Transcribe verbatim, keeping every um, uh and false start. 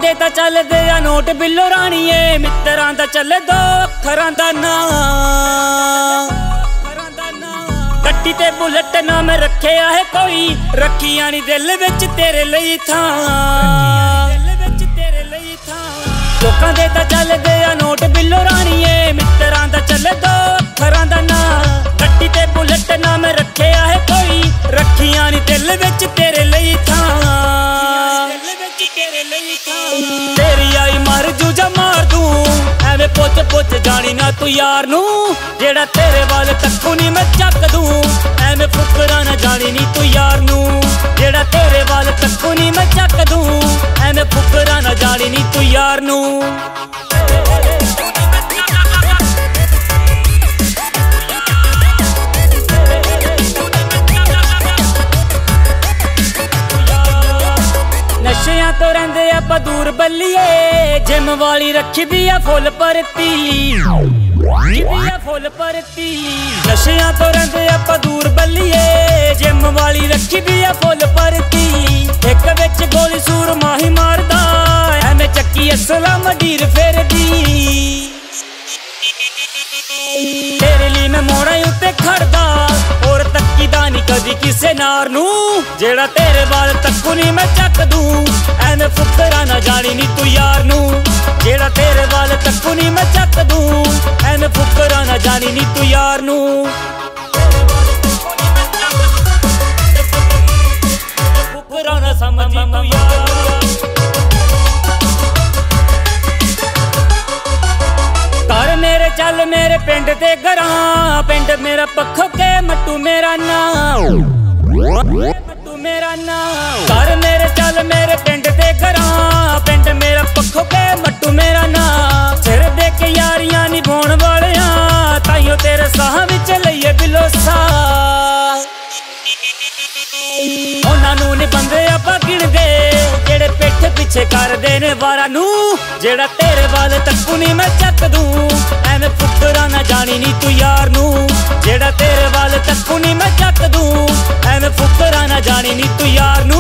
दे तां चलदे आ नोट बिल्लो राणीए, मित्तरां दा चले दो अखरां दा नां। गड्डी ते बुलेट नाम रखिया है कोई, रखिया नी दिल विच तेरे लई थां। लोकां दे तां चलदे आ नोट बिल्लो राणीए, मित्तरां दा चले दो अखरां दा नां। गड्डी ते बुलेट नाम रखिया है कोई, रखिया नी दिल विच तेरे लई थां। तेरी आई मर जू जा मार दूं, एवें पुछ पुछ जानी ना तू यार नू। जेड़ा तेरे वाल तक्कू नी मैं चक दूं, एवें फुकरा ना जानी नी तू यार नू। जेड़ा तेरे वाल तक्कू नी मैं चक दूं, एवें फुकरा ना जानी नी तू यार नू। नशियां तो रहिंदे आपां दूर बल्लीए, जिम वाली रखी दी आ फुल परती, फुल परती। नशियां तो रहिंदे आपां दूर बल्लीए, जिम वाली रखी दी आ फुल परती। एक विच गोली सूर माही मारदा, एवें चक्की असला मडीर फेरदी। तेरे लिए मैं मोड़ा उत्ते खड़दा, और तक्की दा नी कदी किसे नार नू। जेड़ा तेरे वाल तक्कू नी मैं चक दूं, एवें फुकरा ना जानी नी तू यार नू। जेड़ा तेरे वाल तक्कू नी मैं चक दूं, एवें फुकरा ना जानी नी तू यार नू। फुकरा ना समझी तू यार। घर मेरे चल मेरे पिंड ते घरां, पिंड मेरा पक्खो के मट्टू मेरा नाम, मट्टू मेरा नाम। घर मेरे चल मेरे पिंड ते घरां, पिंड मेरा पक्खो के मट्टू मेरा नाम। सिर दे के यारियां निभाउण वालियां, ताइयों तेरे साह विच लईए बिलो साह। उन्हां नूं नी बंदे आपां गिणदे, जेड़े पिठ पिछे करदे ने वारा नू। जेड़ा तेरे वाल तक्कू नी मैं चक दूं, एवें फुकरा ना जानी नी तू यार नू। जेड़ा तेरे वाल तक्कू नी मैं चक दूं, एवें फुकरा ना जानी नी तू यार नू।